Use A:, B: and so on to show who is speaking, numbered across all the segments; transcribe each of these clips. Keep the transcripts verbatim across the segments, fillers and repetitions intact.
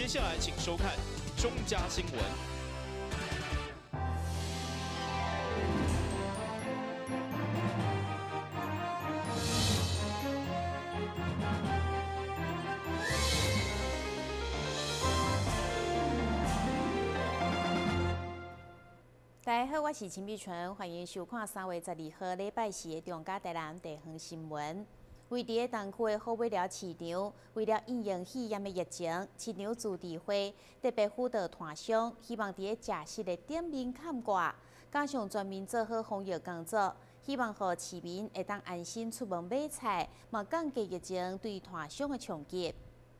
A: 下来请收看中嘉新闻。
B: 大家好，我是陈碧纯，欢迎收看三月十二号礼拜四的中嘉台南地方新闻。位伫个东区的好尾寮市场，为了应应肺炎的疫情，市场主治会特别辅导摊商，希望伫个食食的店面看挂，加上全面做好防疫工作，希望互市民会当安心出门买菜，嘛降低疫情对摊商的冲击。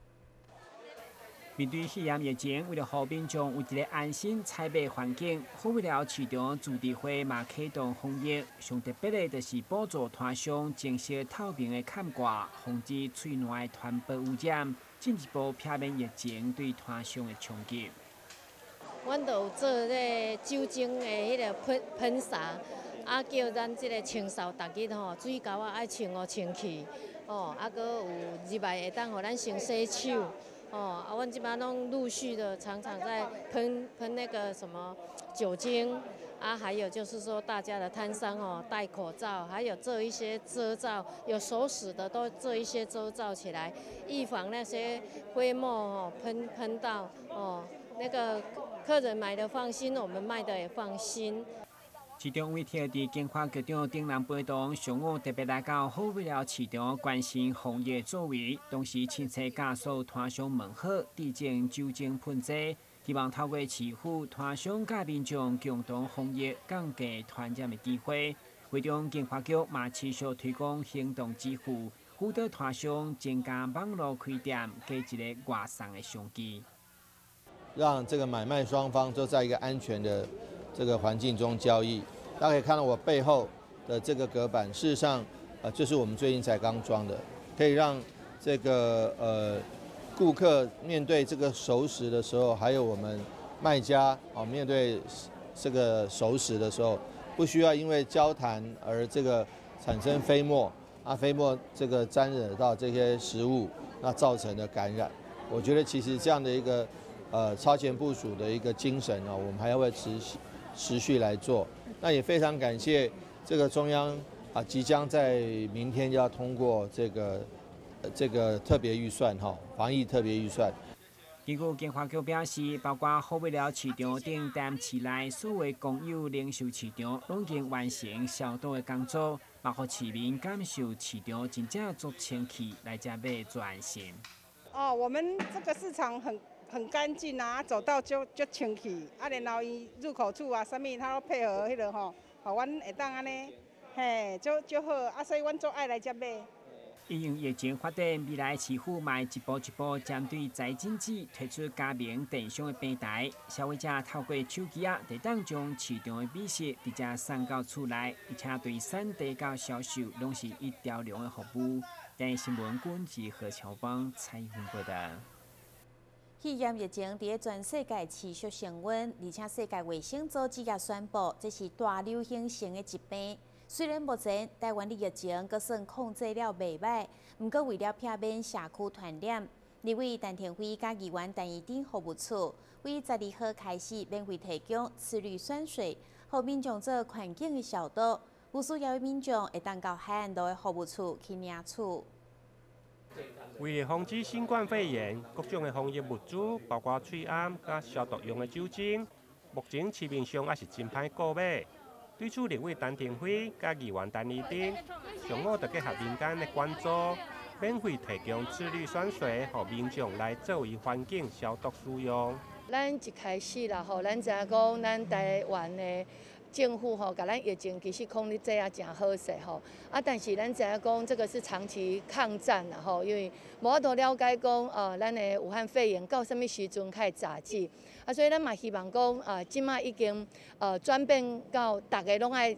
C: 面对肺炎疫情，为了让民众有一个安心采买环境，好尾寮市场主治会嘛启动防疫。上特别的，就是补助摊商清晰透明的看挂，防止喙内的传播污染，进一步避免疫情对摊商的冲击。
D: 阮就有做咧酒精的迄个喷喷洒，啊叫咱即个清扫逐日吼，水沟啊爱清哦清气，哦，啊搁有入来会当互咱先洗手。 哦，啊，阮这边拢陆续的常常在喷喷那个什么酒精啊，还有就是说大家的摊商哦戴口罩，还有做一些遮罩，有手使的都做一些遮罩起来，预防那些飞沫哦喷喷到哦，那个客人买的放心，我们卖的也放心。
C: 市场委贴伫经发局长丁南陪同，上午特别来到好尾寮市场关心防疫作为，同时亲切教唆摊商问好，致敬酒精喷剂，希望透过市府摊商甲民众共同防疫，降低传染的机会。会中经发局嘛持续推广行动支付，辅导摊商增加网络开店，加一个外送的商机，
E: 让这个买卖双方都在一个安全的 这个环境中交易，大家可以看到我背后的这个隔板，事实上，呃，就是我们最近才刚装的，可以让这个呃顾客面对这个熟食的时候，还有我们卖家哦面对这个熟食的时候，不需要因为交谈而这个产生飞沫啊，飞沫这个沾惹到这些食物，那造成的感染。我觉得其实这样的一个呃超前部署的一个精神呢，我们还要会持续 持续来做，那也非常感谢这个中央啊，即将在明天要通过这个呃这个特别预算哈，防疫特别预算。
C: 根据经发局表示，包括好尾寮市场等店市内所有公有零售市场，拢已经完成消毒的工作，包括市民感受市场真正足清气，来遮买做安心。
F: 哦，我们这个市场很 很干净啊，走到就就清气，啊，然后伊入口处啊，啥物它都配合迄个吼，互阮会当安尼，嘿，就就好，啊，所以阮做爱来遮买。
C: 因应疫情发展，未来市府嘛一步一步针对财经济推出加明电商的平台，消费者透过手机啊，会当将市场的美食直接送到厝内，而且对产地到销售拢是一条龙的服务。今日新闻管制何乔邦采访报道。
B: 肺炎疫情伫全世界持续升温，而且世界卫生组织也宣布，这是大流行性的疾病。虽然目前台湾的疫情阁算控制了袂歹，不过为了避免社区传染，立委陈廷辉甲议员陈义典服务处为十二号开始免费提供次氯酸水，互民众做环境的消毒。有需要的民众会当到海岸路的服务处去领取。
G: 为了防止新冠肺炎，各种的防疫物资，包括喙暗甲消毒用的酒精，目前市面上也是真歹购买。对此，立委陈廷辉甲议员陈义典上午就结合民间的关注，免费提供次氯酸水，予民众来作为环境消毒使用。
D: 咱一开始啦，吼，咱知影讲，咱台湾的 政府吼，甲咱疫情其实控制这啊真好势吼，啊，但是咱知影讲，这个是长期抗战啦吼，因为无法度了解讲，呃，咱的武汉肺炎到什么时阵开始炸起，啊，所以咱嘛希望讲，呃，即马已经呃转变到大家拢爱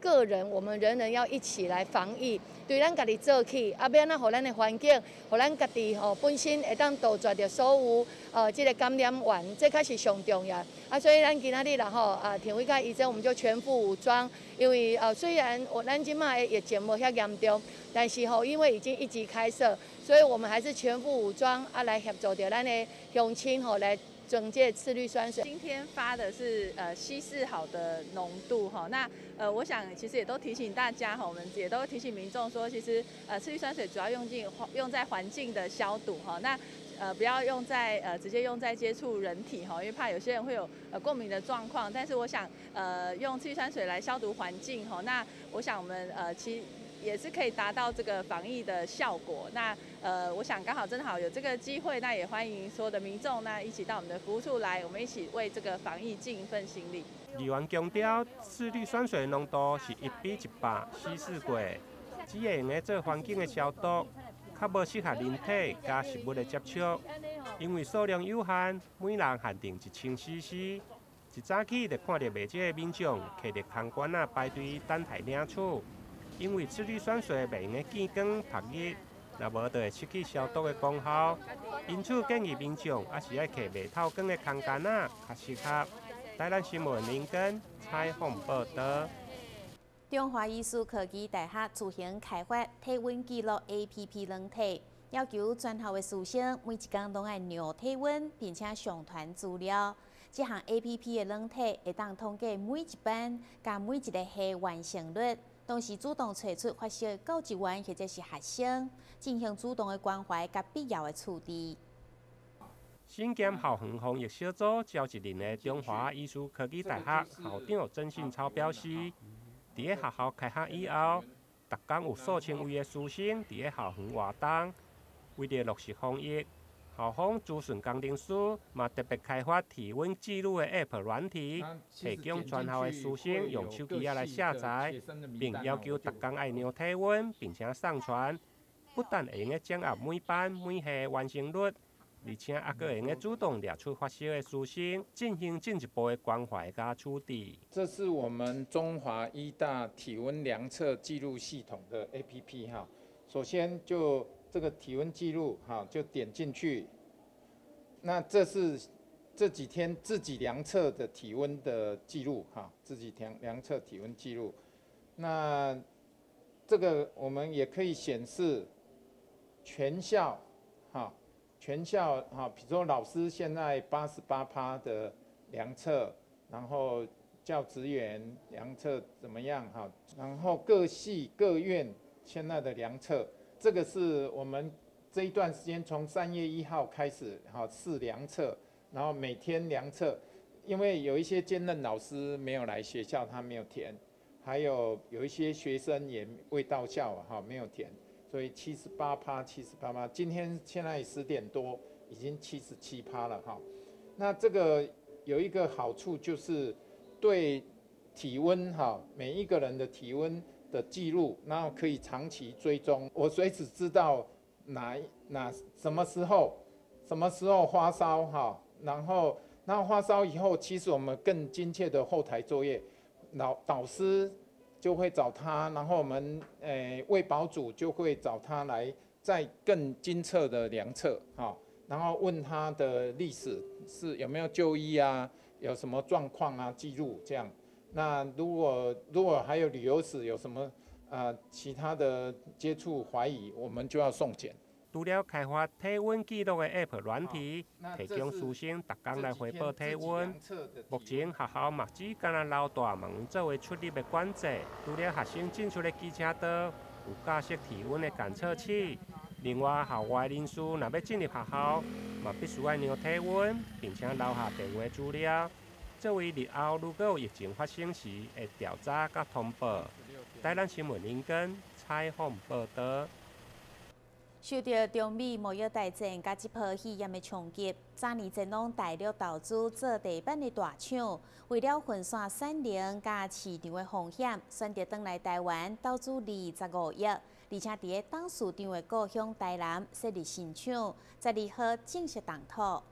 D: 个人，我们人人要一起来防疫，对咱家己做起，啊，要安怎互咱的环境，互咱家己吼本身会当杜绝着所有呃这个感染源，这才是上重要。啊，所以咱今仔日啦吼，啊，田伟甲医生我们就全副武装，因为呃虽然我咱即卖疫情无遐严重，但是吼因为已经一级开设，所以我们还是全副武装啊来协助着咱的乡亲吼来。整戒次氯酸水，
H: 今天发的是呃稀释好的浓度哈，那呃我想其实也都提醒大家哈，我们也都提醒民众说，其实呃次氯酸水主要用进用在环境的消毒哈，那呃不要用在呃直接用在接触人体哈，因为怕有些人会有呃过敏的状况，但是我想呃用次氯酸水来消毒环境哈，那我想我们呃其。也是可以达到这个防疫的效果。那呃，我想刚好正好有这个机会，那也欢迎所有的民众那一起到我们的服务处来，我们一起为这个防疫尽一份心力。
G: 议员强调，次氯酸水浓度是一比一百稀释过，只会用来做环境的消毒，较无适合人体加食物的接触。因为数量有限，每人限定一千 C C。一早起就看到卖这个民众摕着空罐啊排队等待领取。因为次氯酸水袂用个见光曝日，若无就会失去消毒的功效。因此建议民众还是要摕袂透光的空间啊，较适合。台南新闻林根采访报道。
B: 中华艺术科技大学自行开发体温记录 A P P 软体，要求全校的师生每一天都爱量体温，并且上传资料。这项 A P P 的软体会当统计每一班甲每一个系完成率。同时主动找出发烧教职员或者是学生，进行主动的关怀甲必要的处理。
G: 身兼校园防疫小组召集人的中华艺术科技大学校长曾信超表示，伫个学校开学以后，逐天有数千位的师生伫个校园活动，为了落实防疫。校方资讯工程师嘛特别开发体温记录的 App 软体，提供全校的师生用手机啊来下载，并要求逐天爱量体温，并且上传。不但会用个掌握每班每系完成率，而且还阁会用个主动列出发烧的师生，进行进一步的关怀加处理。
I: 这是我们中华医大体温量测记录系统的 A P P 哈。首先就这个体温记录，哈，就点进去。那这是这几天自己量测的体温的记录，哈，自己量量测体温记录。那这个我们也可以显示全校，哈，全校哈，比如说老师现在八十八趴的量测，然后教职员量测怎么样，哈，然后各系各院现在的量测。这个是我们这一段时间从三月一号开始，哈，试量测，然后每天量测，因为有一些兼任老师没有来学校，他没有填，还有有一些学生也未到校，哈，没有填，所以七十八趴，七十八趴，今天现在十点多，已经七十七趴了，哈。那这个有一个好处就是对体温，哈，每一个人的体温的记录，然后可以长期追踪，我随时知道哪哪什么时候什么时候发烧哈，然后然后发烧以后，其实我们更精切的后台作业，导导师就会找他，然后我们诶卫保组就会找他来再更精测的量测哈，然后问他的历史是有没有就医啊，有什么状况啊，记录这样。那如果如果还有旅游史有什么啊、呃、其他的接触怀疑，我们就要送检。
G: 除了开发体温记录的 App 软体，提供师生逐天来回报体温。目前学校嘛只干那老大门作为出入的管制，除了学生进出的机车道有架设体温的感测器。另外，校外人士若要进入学校，嘛必须要量体温，并且留下电话资料。作为日后如果有疫情发生时，会调查甲通报。台南新闻林根采访报道。
B: 受到中美贸易大战甲这波肺炎的冲击，昨年前往大陆投资做地板的大厂，为了分散产能甲市场的风险，选择返来台湾投资二十五亿，而且伫个董事长的故乡台南设立新厂，十二号正式动土。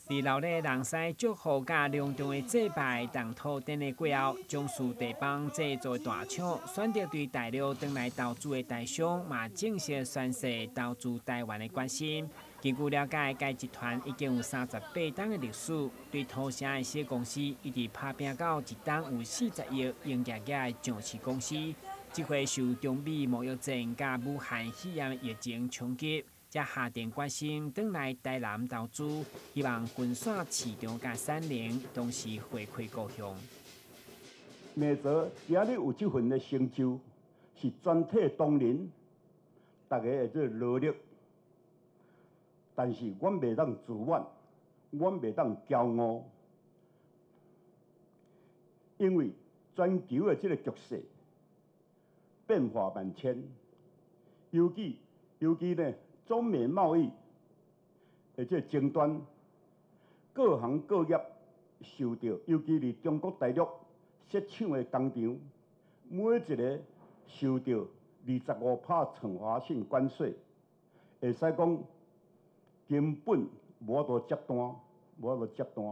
C: 伫老咧人西祝福甲隆重的祭拜动土典礼过后，将属地方制作大厂选择对大陆返来投资的台商，嘛正式宣示投资台湾的决心。根据了解，该集团已经有三十八档的历史，对土城的小公司一直打拼到一档有四十亿营业额的上市公司。这回受中美贸易战甲武汉肺炎疫情冲击，才下定决心返来台南投资，希望分散市场甲产能，同时回馈故乡。
J: 美泽今日有这份的成就，是全体同仁大家的这努力，但是阮袂当自满，阮袂当骄傲，因为全球的这个局势变化万千，尤其尤其呢。中美贸易的这争端，各行各业受到，尤其是中国大陆设厂的工厂，每一个受到二十五趴惩罚性关税，会使讲根本无法度接单，无法度接单。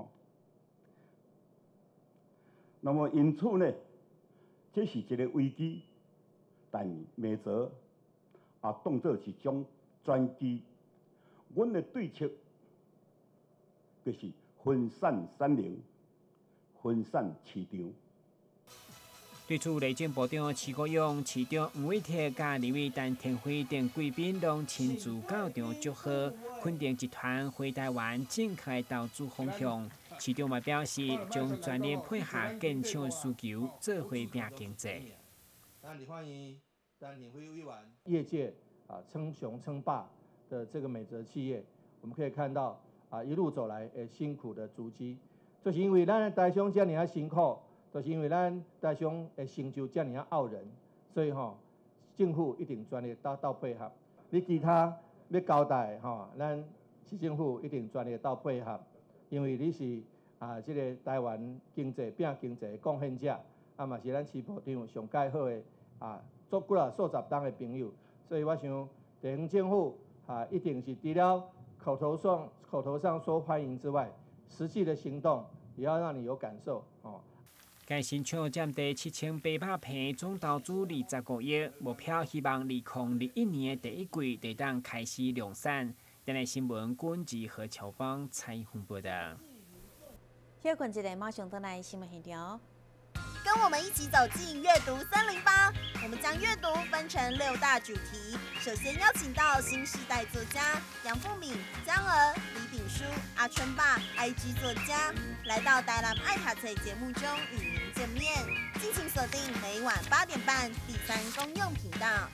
J: 那么因此呢，这是一个危机，但美泽也当作是种。专机，阮的对策就是分散产能，分散市场。
C: 对此，内政部长徐国勇、市长黄伟哲甲立委陈天辉等贵宾拢亲自到场祝贺，肯定集团回台湾正确投资方向。市长嘛表示，将全力配合建厂的需求，做回拼经济。
E: 那你欢迎陈天辉委员。
K: 业界。啊，称雄称霸的这个美泽企业，我们可以看到啊，一路走来诶辛苦的足迹，就是因为咱台商这么啊辛苦，就是因为咱台商诶成就这么啊傲人，所以吼、哦，政府一定全力到到配合。你其他要交代吼、哦，咱市政府一定全力到配合，因为你是啊这个台湾经济拼经济的贡献者，啊嘛是咱市部长上介好的啊，足几啊数十档的朋友。所以我想，地方政府啊，一定是除了口头上口头上说欢迎之外，实际的行动也要让你有感受哦。
C: 该新厂占地七千八百平，总投资二十五亿，目标希望二零二一年的第一季得当开始量产。今日新闻管制何乔邦采访报道。
B: 休困一下，马上回来新闻现场。
L: 跟我们一起走进阅读森林吧！我们将阅读分成六大主题。首先邀请到新时代作家杨富敏、江娥、李炳书、阿春爸、I G 作家，来到台南爱读册节目中与您见面。敬请锁定每晚八点半第三公用频道。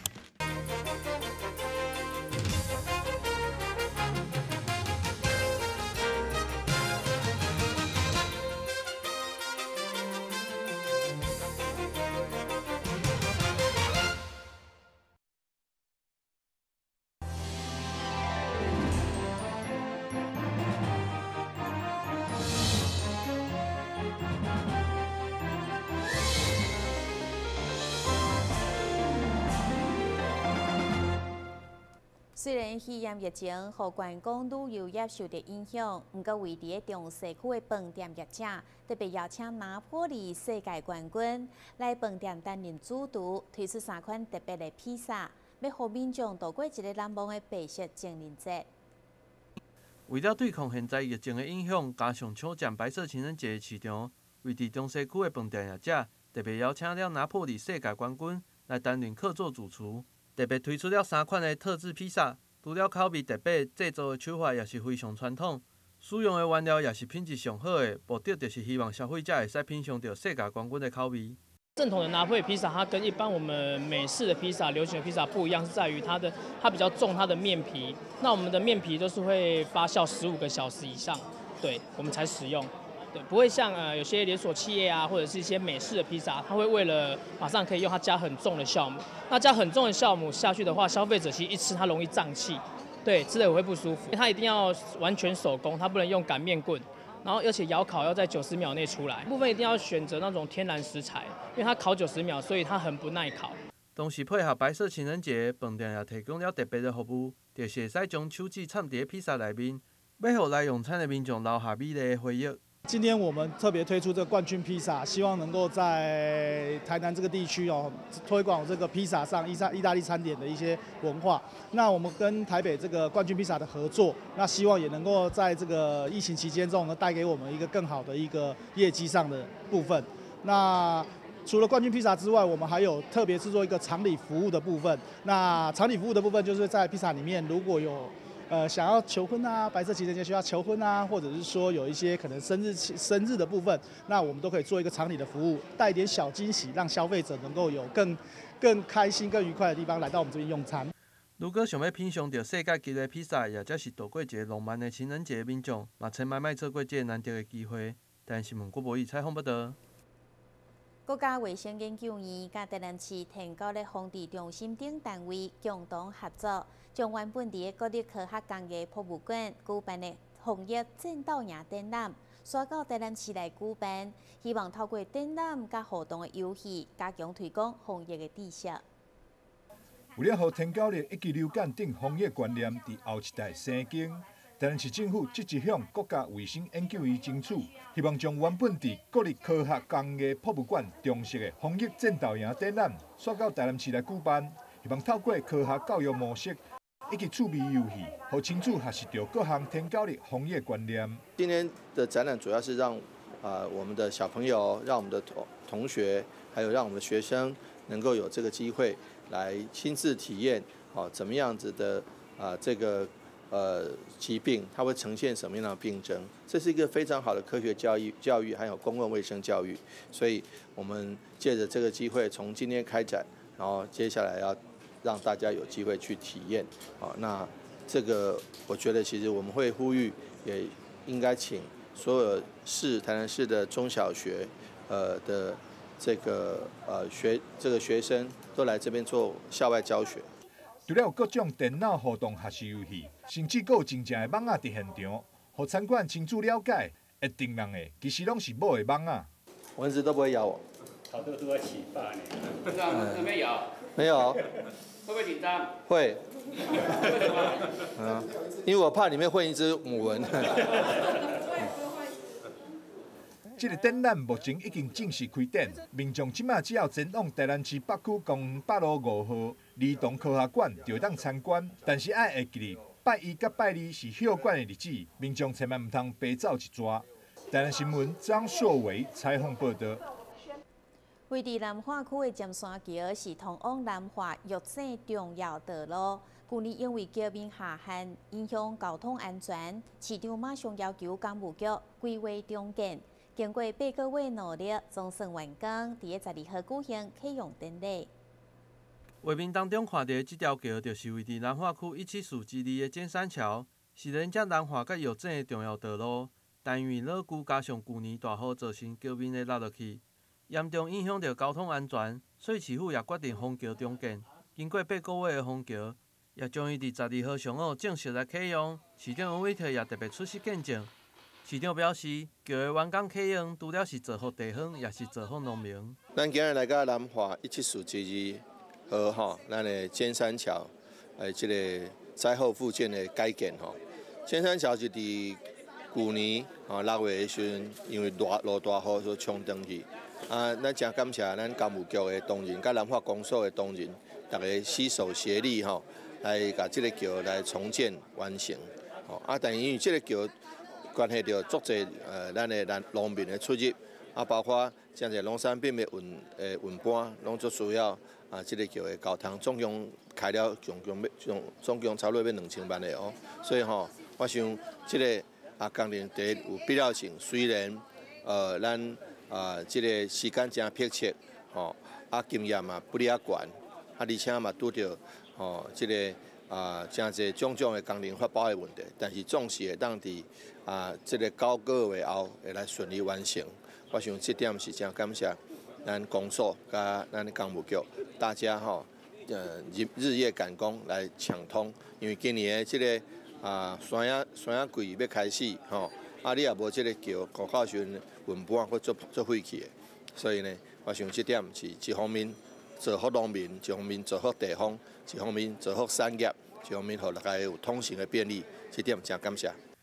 B: 虽然肺炎疫情和观光旅游业受到影响，不过位伫中西区的饭店业者特别邀请拿破里世界冠军来饭店担任主厨，推出三款特别的披萨，要让民众度过一个难忘的白色情人节。
M: 为了对抗现在疫情的影响，加上抢占白色情人节的市场，位伫中西区的饭店业者特别邀请了拿破里世界冠军来担任客座主厨。特别推出了三款的特制披萨，除了口味特别，制作的手法也是非常传统，使用的原料也是品质上好的，目的就是希望消费者会使品尝到世界冠军的口味。
N: 正统的拿破里披萨，它跟一般我们美式的披萨、流行的披萨不一样，是在于它的它比较重它的面皮。那我们的面皮都是会发酵十五个小时以上，对我们才使用。对，不会像呃有些连锁企业啊，或者是一些美式的披萨，它会为了马上可以用它加很重的酵母。那加很重的酵母下去的话，消费者其实一吃它容易胀气，对，吃了也会不舒服。它一定要完全手工，它不能用擀面棍。然后而且窑烤要在九十秒内出来，部分一定要选择那种天然食材，因为它烤九十秒，所以它很不耐烤。
M: 同时配合白色情人节，饭店也提供了特别的服务，就是会使将手指插伫披萨内面， 要互来用餐的民众留下美丽的回忆。
O: 今天我们特别推出这个冠军披萨，希望能够在台南这个地区哦，推广这个披萨上意大意大利餐点的一些文化。那我们跟台北这个冠军披萨的合作，那希望也能够在这个疫情期间中呢，带给我们一个更好的一个业绩上的部分。那除了冠军披萨之外，我们还有特别制作一个常理服务的部分。那常理服务的部分就是在披萨里面，如果有呃，想要求婚啊，白色情人节需要求婚啊，或者是说有一些可能生日生日的部分，那我们都可以做一个常理的服务，带一点小惊喜，让消费者能够有更更开心、更愉快的地方来到我们这边用餐。
M: 如果想要品尝到世界级的披萨，或者是度过一个浪漫的情人节的民众，嘛千万莫错过这个难得的机会。但新闻郭博义采访报道。
B: 国家卫生研究院甲台南市天高的防治中心等单位共同合作，将原本伫国立科学工艺博物馆举办的防疫战斗营展览，刷到台南市来举办，希望透过展览甲互动的游戏，加强推广防疫的知识。
P: 为了让天高热以及流感等防疫观念伫后一代生根。台南市政府积极向国家卫生研究院争取，希望将原本伫国立科学工艺博物馆中式的防疫战斗营展览，刷到台南市来举办，希望透过科学教育模式以及趣味游戏，让亲子学习到各项天高的防疫观念。
E: 今天的展览主要是让啊、呃、我们的小朋友，让我们的同同学，还有让我们的学生能够有这个机会来亲自体验，哦，怎么样子的啊、呃、这个。呃，疾病它会呈现什么样的病症？这是一个非常好的科学教育、教育还有公共卫生教育。所以，我们借着这个机会，从今天开展，然后接下来要让大家有机会去体验。啊，那这个我觉得其实我们会呼吁，也应该请所有市台南市的中小学，呃的这个呃学这个学生都来这边做校外教学。
P: 除了有各种电脑互动学习游戏，甚至还有真正的网仔伫现场，互参观清楚了解。会叮人的其实拢是母的网仔。
E: 蚊子都不会咬我。
Q: 好多都在启发你。这样有没有咬？
E: 没有。
Q: 会不会紧张？
E: 会。
Q: 为什么？
E: 嗯，因为我怕里面混一只母蚊。
P: 这个展览目前已经正式开展，民众即马只要前往台南市北区公园北路五号儿童科学馆就当参观，但是爱会记哩，拜一甲拜二是休馆的日子，民众千万唔通白走一逝。台南新闻张硕伟采访报道。
B: 位伫南化区的尖山桥是通往南化药厂重要道路，去年因为桥面下陷，影响交通安全，市长马上要求工务局规划重建。经过八个月努力，总算完工，伫个十二号举行启用典礼。
M: 画面当中看到的这条桥，就是位伫南化区一七四之二的尖山桥，是连接南化甲药厂的重要道路。但因为老旧加上去年大雨造成桥面的落落去，严重影响到交通安全，所以市府也决定封桥重建。经过八个月的封桥，也将伊伫十二号上午正式来启用。市长王伟特也特别出席见证。市长表示，桥的完工启用，除了是造福地方，也是造福农民。
E: 咱今日来到南华一七四之二号吼，咱的尖山桥，诶，这个灾后复建的改建吼。尖山桥是伫去年吼六月的时阵，因为大落大雨所冲断去。啊，咱真感谢咱工务局的同仁，甲南华公所的同仁，大家携手协力吼，来把这个桥来重建完成。吼啊，但因为这个桥关系到足侪呃，咱的咱农民的出入，啊，包括像这农产品的运诶运搬，拢足需要啊，这个桥的交通，总共开了总共要总总共差不多要两千万的哦。所以吼，我想这个啊工程第一有必要性，虽然呃咱啊这个时间真迫切，吼啊经验嘛不哩啊悬，啊而且嘛拄着吼这个。啊，真侪种种的工程发包的问题，但是总是会当伫啊，这个九个月后会来顺利完成。我想这点是真感谢咱公所甲咱工务局大家吼，呃日日夜赶工来抢通，因为今年的这个啊山野山野季要开始吼，啊你也无这个桥，高考时阵运搬会做做废弃的，所以呢，我想这点是一方面。造福农民，一方面造福地方，一方面造福产业，一方面互大家有通行的便利，这点真感谢。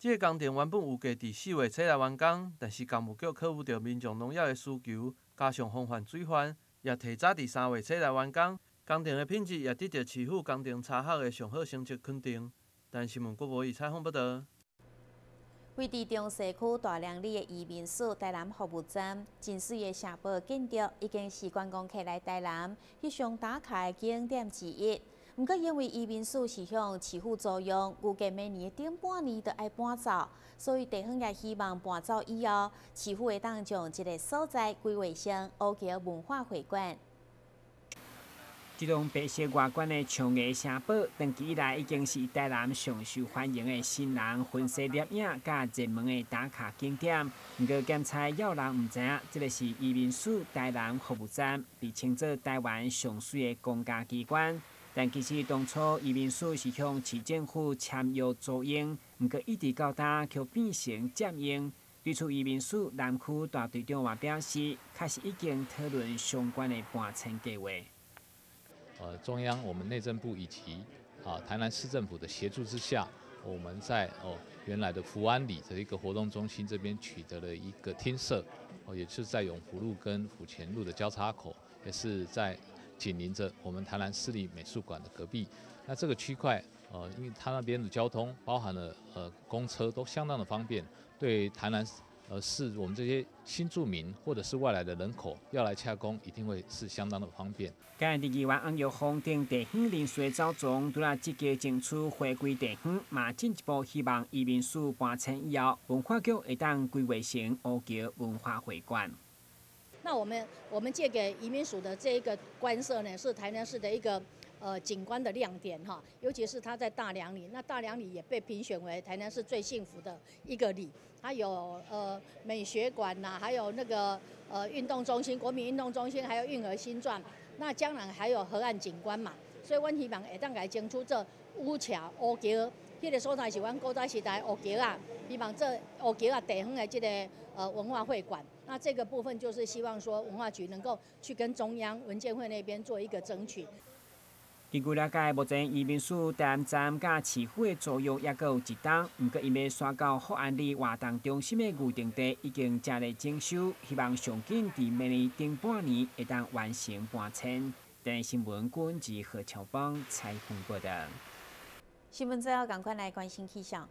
M: 这个工程原本有计伫四月初来完工，但是工务局克服着民众农药的需求，加上防范水患，也提早伫三月初来完工。工程的品质也得到市府工程查核的上好成绩肯定。但新闻国无以采访报道。
B: 位伫中西区大良里的移民署台南服务站，真水的社保建筑已经是观光客来台南翕相打卡的景点之一。不过，因为移民署是向市府租用，预计每年顶半年就要搬走，所以地方也希望搬走以后，市府会当将这个所在规划成乌桥文化会馆。
C: 这种白色外观的长叶城堡，长期以来已经是台南上受欢迎的新人婚纱摄影甲热门的打卡景点。不过，检查要人唔知影，这个是移民署台南服务站，被称作台湾上水的公家机关。但其实当初移民署是向市政府签约租用，不过一直到今却变成占用。对此，移民署南区大队长也表示，确实已经讨论相关的搬迁计划。
R: 呃，中央我们内政部以及啊台南市政府的协助之下，我们在哦原来的福安里的一个活动中心这边取得了一个厅舍，哦，也是在永福路跟府前路的交叉口，也是在紧邻着我们台南市立美术馆的隔壁。那这个区块，呃，因为它那边的交通包含了呃公车都相当的方便，对台南呃市我们这些新住民或者是外来的人口要来洽公，一定会是相当的方便。
C: 今日议员翁玉芳等地方人士走总，除了积极争取回归地方，嘛进一步希望移民署搬迁以后，文化局会当规划成乌桥文化会馆。
S: 那我们我们借给移民署的这一个官舍呢，是台南市的一个呃景观的亮点哈，尤其是它在大良里，那大良里也被评选为台南市最幸福的一个里，它有呃美学馆呐、啊，还有那个呃运动中心、国民运动中心，还有运河新传，那将来还有河岸景观嘛，所以阮希望会当来争取这乌桥乌桥，迄个所在是阮古早时代乌桥啊，希望这乌桥啊地方的这个呃文化会馆。那这个部分就是希望说文化局能够去跟中央文建会那边做一个争取。
C: 根据了解，目前移民署台南站甲市府的租用也阁有一档，不过因要刷到福安里活动中心的预定地已经正在征收，希望上紧伫明年顶半年会当完成搬迁。台新闻管及何乔邦采访报道。
B: 新闻最后赶快来关心气象。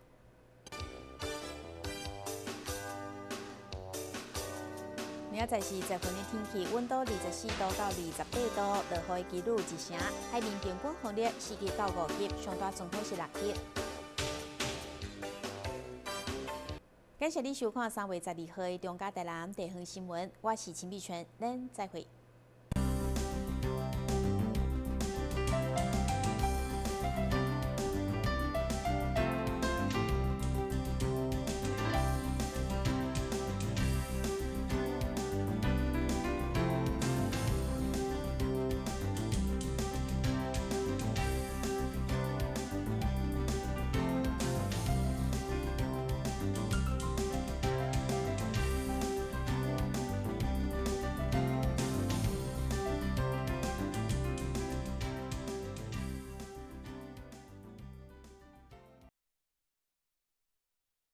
B: 明仔载是十分的天气，温度二十四度到二十八度，落雨几率一成，海面平均风力四级到五级，上大阵风是六级。感谢你收看三月十二号的中嘉台南地方新闻，我是陈碧泉，咱再会。